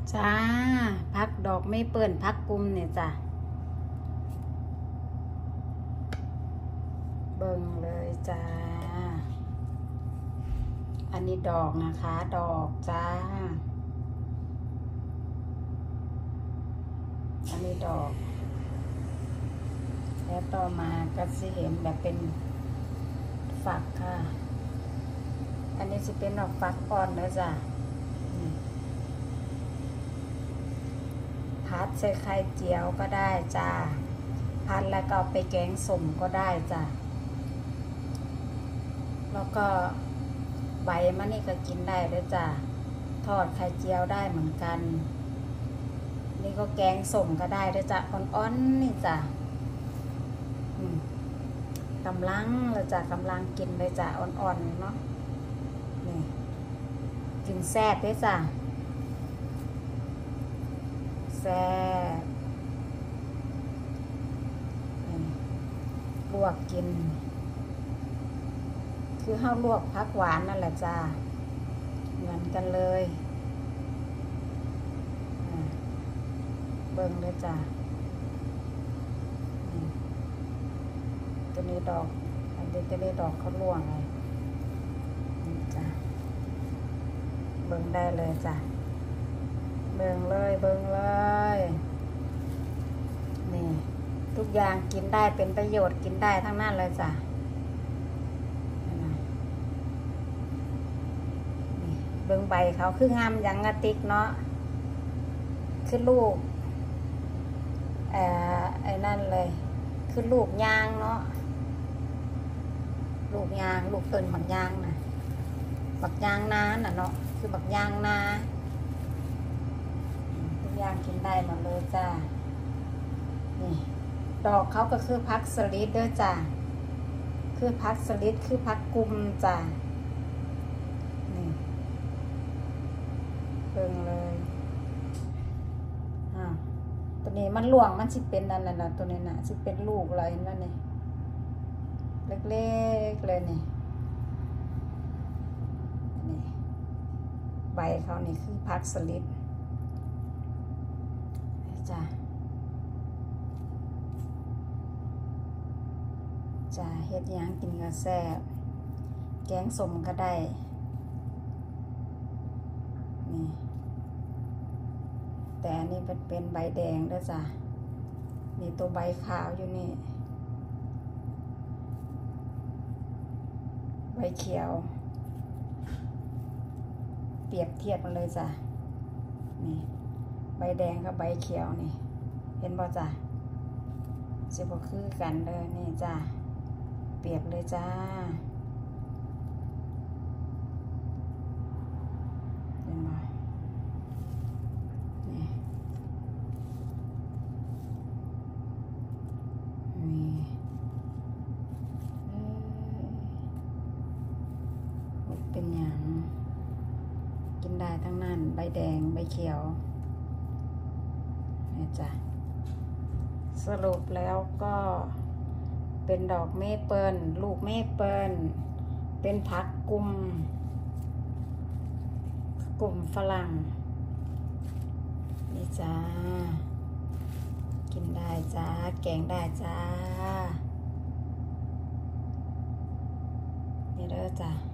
จ้าพักดอกไม่เปิ่นพักกุมเนี่ยจ้ะเบิ่งเลยจ้าอันนี้ดอกนะคะดอกจ้าอันนี้ดอกแล้วต่อมาก็สิเห็นแบบเป็นฝักค่ะอันนี้จะเป็นดอกฝักอ่อนเลยจ้ะพัดใส่ไข่เจียวก็ได้จ้าพัดแล้วก็ไปแกงส้มก็ได้จ้ะแล้วก็ใบมันนี่ก็กินได้ด้วยจ้ะทอดไข่เจียวได้เหมือนกันนี่ก็แกงส้มก็ได้ด้วยจ้ะอ่อนๆนี่จ้ะกำลังเลยจ้ะกำลังกินเลยจ้ะอ่อนๆเนาะนี่กินแซ่บด้วยจ้ะแซ่บลวกกินคือข้าวลวกผักหวานนั่นแหละจ้าเหมือนกันเลยเบิ่งเลยจ้าตัวนี้ดอกอันนี้ตัวนี้ดอกข้าวลวกไงนี่จ้าเบิ่งได้เลยจ้าเบิ่งเลยเบิ่งเลยนี่ทุกอย่างกินได้เป็นประโยชน์กินได้ทั้งนั้นเลยจ้ะเบิ่งใบเขาคืองามอย่างกระติกเนาะคือลูกไอ้นั่นเลยคือลูกยางเนาะลูกยางลูกต้นบักยางนะบักยางนาน่ะเนาะคือบักยางนาทุกอย่างกินได้หมดเลยจ้ะนี่ดอกเขาก็คือพักสลิดเด้อจ้ะคือพักสลิดคือพักกุมจ้ะนี่เบิ่งเลยตัวนี้มันหลวงมันสิเป็นนั่นแหละตัวนี้นะสิเป็นลูกอะไรนั่นนี่เล็กๆเลยนี่ใบเขานี่คือพักสลิดจ้ะจะเฮ็ดหยังกินก็แซ่บแกงส้มก็ได้นี่แต่อันนี้เป็นใบแดงด้วยจ้ะนี่ตัวใบขาวอยู่นี่ใบเขียวเปรียบเทียบกันเลยจ้ะนี่ใบแดงกับใบเขียวนี่เห็นบ่จ้ะสิบ่คือกันเลยนี่จ้ะเปรียบเลยจ้าเห็นไหมนี่เป็นอย่างกินได้ทั้งนั้นใบแดงใบเขียวนี่จ้ะสรุปแล้วก็เป็นดอกเมเปิลลูกเมเปิลเป็นผักกลุ่มฝรั่งนี่จ้ากินได้จ้าแกงได้จ้านี่เด้อจ้า